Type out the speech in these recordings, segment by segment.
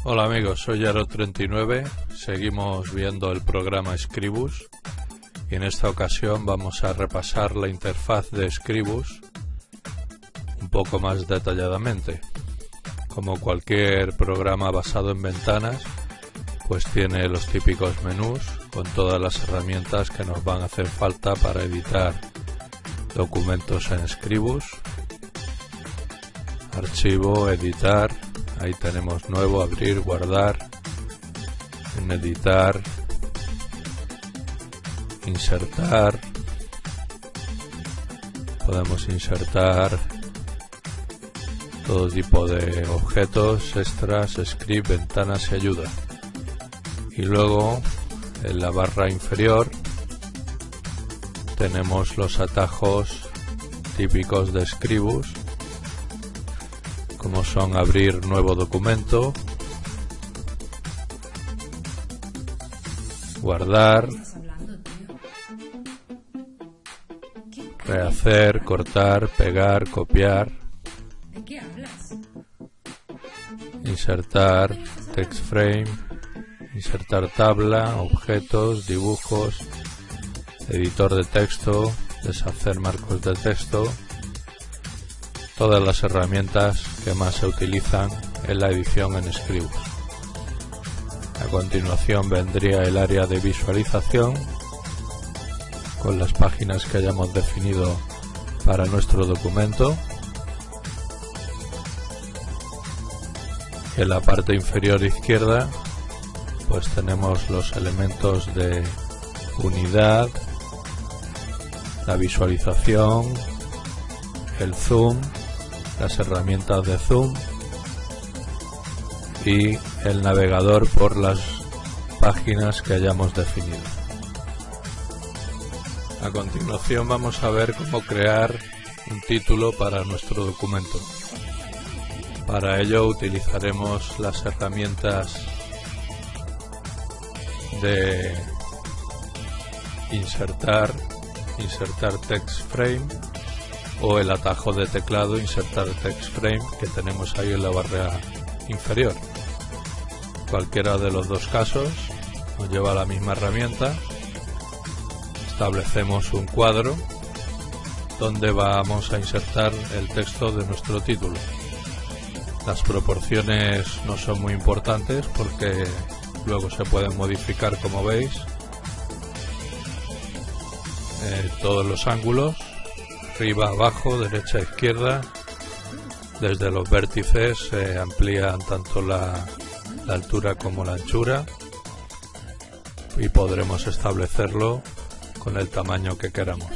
Hola amigos, soy Yaro39, seguimos viendo el programa Scribus y en esta ocasión vamos a repasar la interfaz de Scribus un poco más detalladamente. Como cualquier programa basado en ventanas, pues tiene los típicos menús con todas las herramientas que nos van a hacer falta para editar documentos en Scribus. Archivo, editar, ahí tenemos nuevo, abrir, guardar, en editar, insertar, podemos insertar todo tipo de objetos, extras, script, ventanas y ayuda. Y luego en la barra inferior tenemos los atajos típicos de Scribus, como son abrir nuevo documento, guardar, rehacer, cortar, pegar, copiar, insertar text frame, insertar tabla, objetos, dibujos, editor de texto, deshacer marcos de texto, todas las herramientas que más se utilizan en la edición en Scribus. A continuación vendría el área de visualización con las páginas que hayamos definido para nuestro documento. En la parte inferior izquierda pues tenemos los elementos de unidad, la visualización, el zoom, las herramientas de zoom y el navegador por las páginas que hayamos definido. A continuación vamos a ver cómo crear un título para nuestro documento. Para ello utilizaremos las herramientas de insertar text frame o el atajo de teclado insertar text frame que tenemos ahí en la barra inferior. Cualquiera de los dos casos nos lleva a la misma herramienta. Establecemos un cuadro donde vamos a insertar el texto de nuestro título. Las proporciones no son muy importantes porque luego se pueden modificar, como veis, todos los ángulos, arriba, abajo, derecha, izquierda. Desde los vértices se amplían tanto la altura como la anchura y podremos establecerlo con el tamaño que queramos.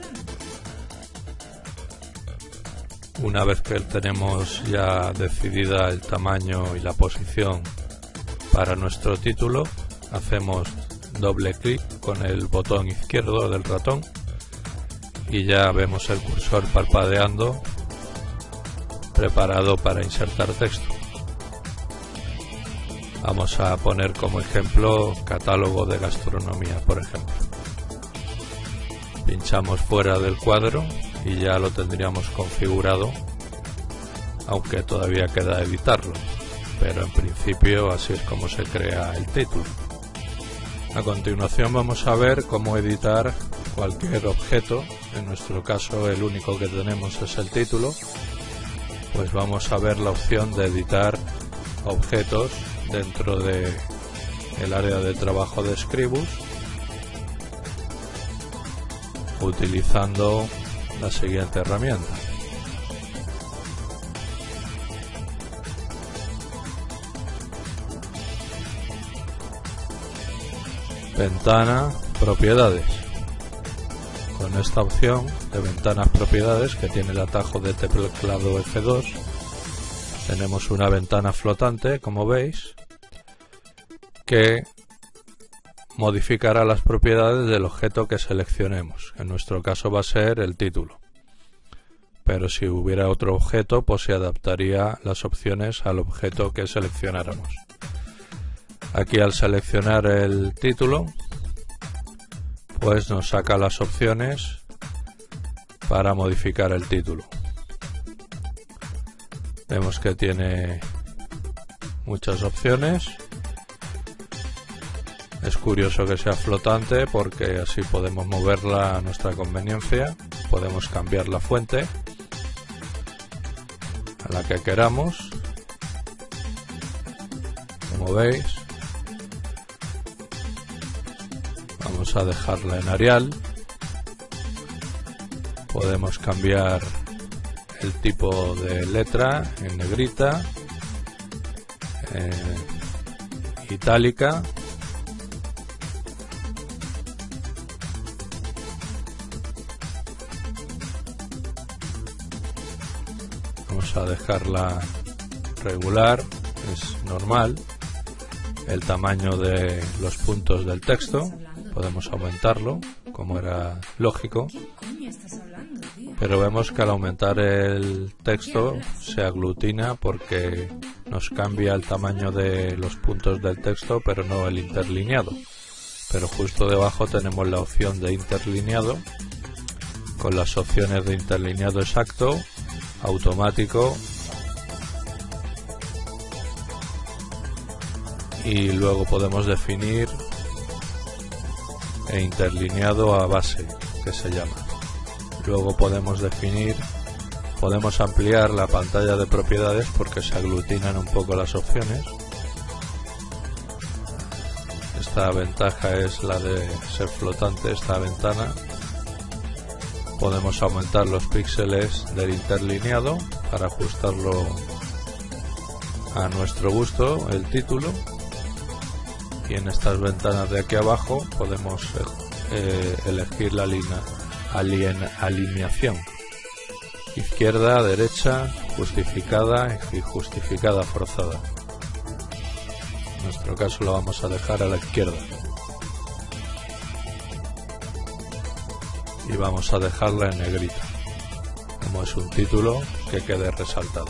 Una vez que tenemos ya decidida el tamaño y la posición para nuestro título, hacemos doble clic con el botón izquierdo del ratón y ya vemos el cursor parpadeando, preparado para insertar texto. Vamos a poner como ejemplo catálogo de gastronomía, por ejemplo. Pinchamos fuera del cuadro y ya lo tendríamos configurado, aunque todavía queda editarlo, pero en principio así es como se crea el título. A continuación vamos a ver cómo editar cualquier objeto. En nuestro caso el único que tenemos es el título, pues vamos a ver la opción de editar objetos dentro de el área de trabajo de Scribus, utilizando la siguiente herramienta. Ventana, propiedades. Con esta opción de ventanas propiedades, que tiene el atajo de teclado F2, tenemos una ventana flotante, como veis, que modificará las propiedades del objeto que seleccionemos. En nuestro caso va a ser el título, pero si hubiera otro objeto, pues se adaptaría las opciones al objeto que seleccionáramos. Aquí, al seleccionar el título, pues nos saca las opciones para modificar el título. Vemos que tiene muchas opciones. Es curioso que sea flotante porque así podemos moverla a nuestra conveniencia. Podemos cambiar la fuente a la que queramos, como veis. Vamos a dejarla en Arial. Podemos cambiar el tipo de letra en negrita, itálica, vamos a dejarla regular, es normal. El tamaño de los puntos del texto podemos aumentarlo, como era lógico, pero vemos que al aumentar el texto se aglutina porque nos cambia el tamaño de los puntos del texto, pero no el interlineado. Pero justo debajo tenemos la opción de interlineado, con las opciones de interlineado exacto, automático y luego podemos definir interlineado a base, que se llama. Luego podemos ampliar la pantalla de propiedades porque se aglutinan un poco las opciones. Esta ventaja es la de ser flotante, esta ventana. Podemos aumentar los píxeles del interlineado para ajustarlo a nuestro gusto, el título. Y en estas ventanas de aquí abajo podemos elegir la alineación: izquierda, derecha, justificada y justificada forzada. En nuestro caso lo vamos a dejar a la izquierda y vamos a dejarla en negrita, como es un título que quede resaltado.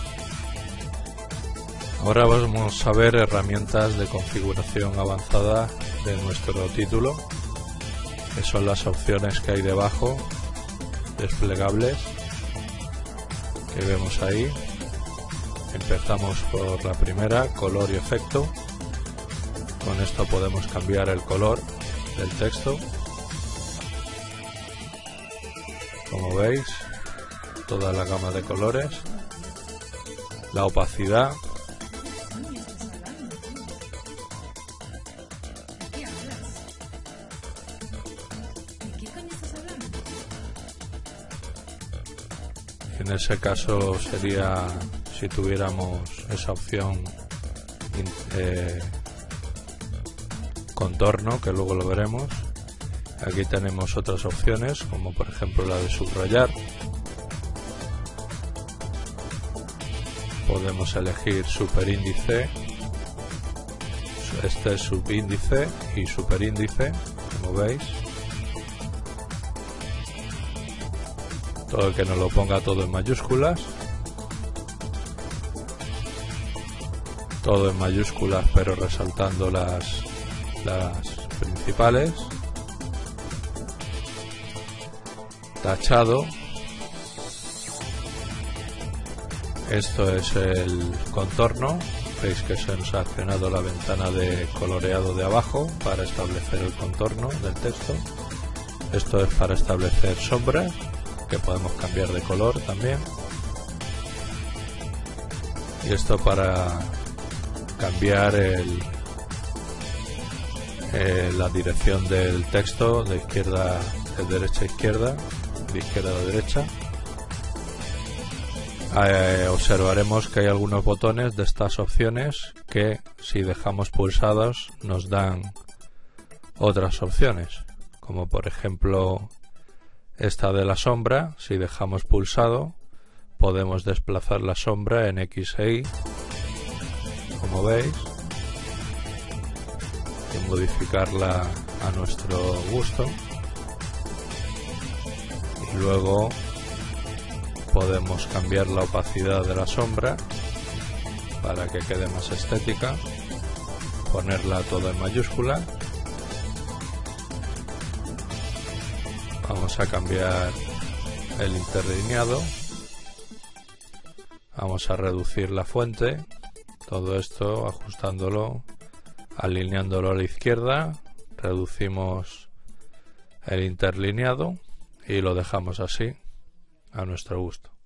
Ahora vamos a ver herramientas de configuración avanzada de nuestro título, que son las opciones que hay debajo, desplegables, que vemos ahí. Empezamos por la primera, color y efecto. Con esto podemos cambiar el color del texto. Como veis, toda la gama de colores. La opacidad. En ese caso sería si tuviéramos esa opción contorno, que luego lo veremos. Aquí tenemos otras opciones, como por ejemplo la de subrayar. Podemos elegir superíndice, este es subíndice y superíndice, como veis. Todo el que nos lo ponga todo en mayúsculas. Todo en mayúsculas, pero resaltando las principales. Tachado. Esto es el contorno. Veis que se nos ha accionado la ventana de coloreado de abajo para establecer el contorno del texto. Esto es para establecer sombras, que podemos cambiar de color también. Y esto para cambiar la dirección del texto de derecha a izquierda, de izquierda a derecha. Observaremos que hay algunos botones de estas opciones que, si dejamos pulsados, nos dan otras opciones, como por ejemplo esta de la sombra. Si dejamos pulsado, podemos desplazar la sombra en X e Y, como veis, y modificarla a nuestro gusto. Y luego podemos cambiar la opacidad de la sombra para que quede más estética, ponerla toda en mayúscula. Vamos a cambiar el interlineado, vamos a reducir la fuente Todo esto ajustándolo, alineándolo a la izquierda, reducimos el interlineado y lo dejamos así a nuestro gusto.